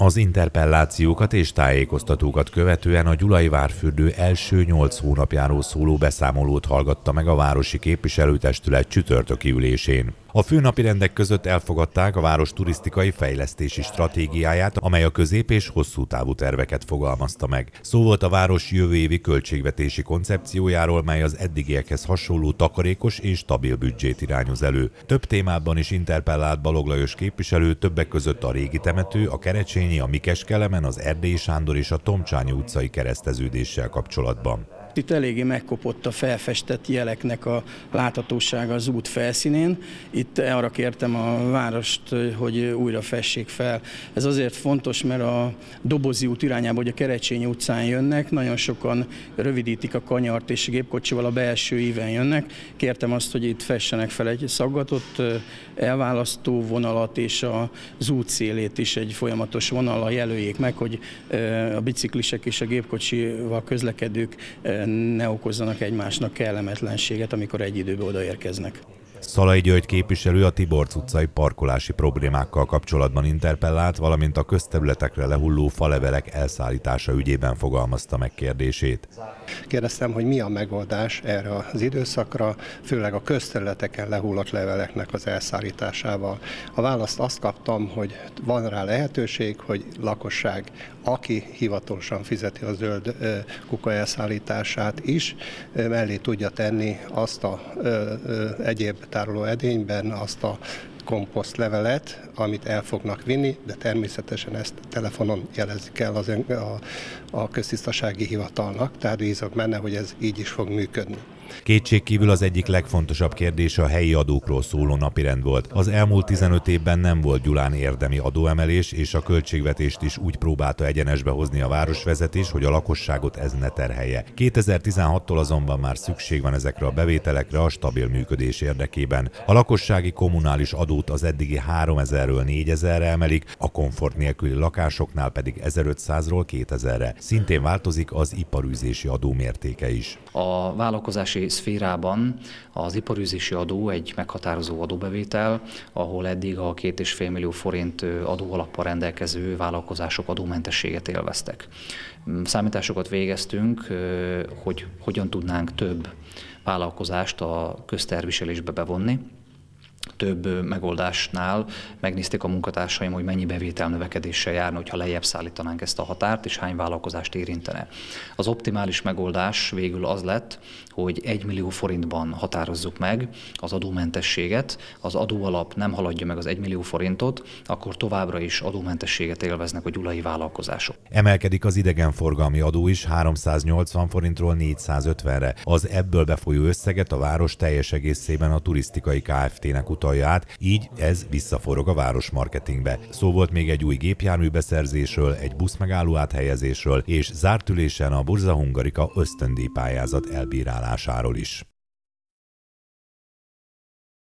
Az interpellációkat és tájékoztatókat követően a Gyulai várfürdő első 8 hónapjáról szóló beszámolót hallgatta meg a városi képviselőtestület csütörtöki ülésén. A fő napirendek között elfogadták a város turisztikai fejlesztési stratégiáját, amely a közép- és hosszú távú terveket fogalmazta meg. Szó volt a város jövő évi költségvetési koncepciójáról, mely az eddigiekhez hasonló takarékos és stabil büdzsét irányoz elő. Több témában is interpellált Balogh Lajos képviselő, többek között a régi temető, a Kerecsényi, a Mikeskelemen, az Erdélyi Sándor és a Tomcsányi utcai kereszteződéssel kapcsolatban. Itt eléggé megkopott a felfestett jeleknek a láthatósága az út felszínén. Itt arra kértem a várost, hogy újra fessék fel. Ez azért fontos, mert a Dobozi út irányába, hogy a Kerecsényi utcán jönnek, nagyon sokan rövidítik a kanyart és gépkocsival a belső íven jönnek. Kértem azt, hogy itt fessenek fel egy szaggatott elválasztó vonalat, és az út szélét is egy folyamatos vonallal jelöljék meg, hogy a biciklisek és a gépkocsival közlekedők ne okozzanak egymásnak kellemetlenséget, amikor egy időben odaérkeznek. Szalai György képviselő a Tiborcs utcai parkolási problémákkal kapcsolatban interpellált, valamint a közterületekre lehulló falevelek elszállítása ügyében fogalmazta meg kérdését. Kérdeztem, hogy mi a megoldás erre az időszakra, főleg a közterületeken lehullott leveleknek az elszállításával. A választ azt kaptam, hogy van rá lehetőség, hogy lakosság, aki hivatalosan fizeti a zöld kuka elszállítását is, mellé tudja tenni azt a egyéb tároló edényben azt a komposztlevelet, amit el fognak vinni, de természetesen ezt telefonon jelezik el a köztisztasági hivatalnak, tehát bízok benne, hogy ez így is fog működni. Kétségkívül az egyik legfontosabb kérdés a helyi adókról szóló napirend volt. Az elmúlt 15 évben nem volt Gyulán érdemi adóemelés, és a költségvetést is úgy próbálta egyenesbe hozni a városvezetés, hogy a lakosságot ez ne terhelje. 2016-tól azonban már szükség van ezekre a bevételekre a stabil működés érdekében. A lakossági kommunális adót az eddigi 3000-ről 4000-re emelik, a komfort nélküli lakásoknál pedig 1500-ról 2000-re. Szintén változik az iparűzési adó mértéke is. A vállalkozási szférában az iparűzési adó egy meghatározó adóbevétel, ahol eddig a 2,5 millió forint adóalappal rendelkező vállalkozások adómentességet élveztek. Számításokat végeztünk, hogy hogyan tudnánk több vállalkozást a közterviselésbe bevonni. Több megoldásnál megnézték a munkatársaim, hogy mennyi bevétel növekedéssel járna, hogyha lejjebb szállítanánk ezt a határt, és hány vállalkozást érintene. Az optimális megoldás végül az lett, hogy 1 millió forintban határozzuk meg az adómentességet, az adóalap nem haladja meg az 1 millió forintot, akkor továbbra is adómentességet élveznek a gyulai vállalkozások. Emelkedik az idegenforgalmi adó is 380 forintról 450-re. Az ebből befolyó összeget a város teljes egészében a turisztikai Kft-nek utalja át, így ez visszaforog a város marketingbe. Szó volt még egy új gépjármű beszerzésről, egy buszmegálló áthelyezésről és zárt ülésen a Bursa Hungarika ösztöndíjpályázat elbírálásáról is.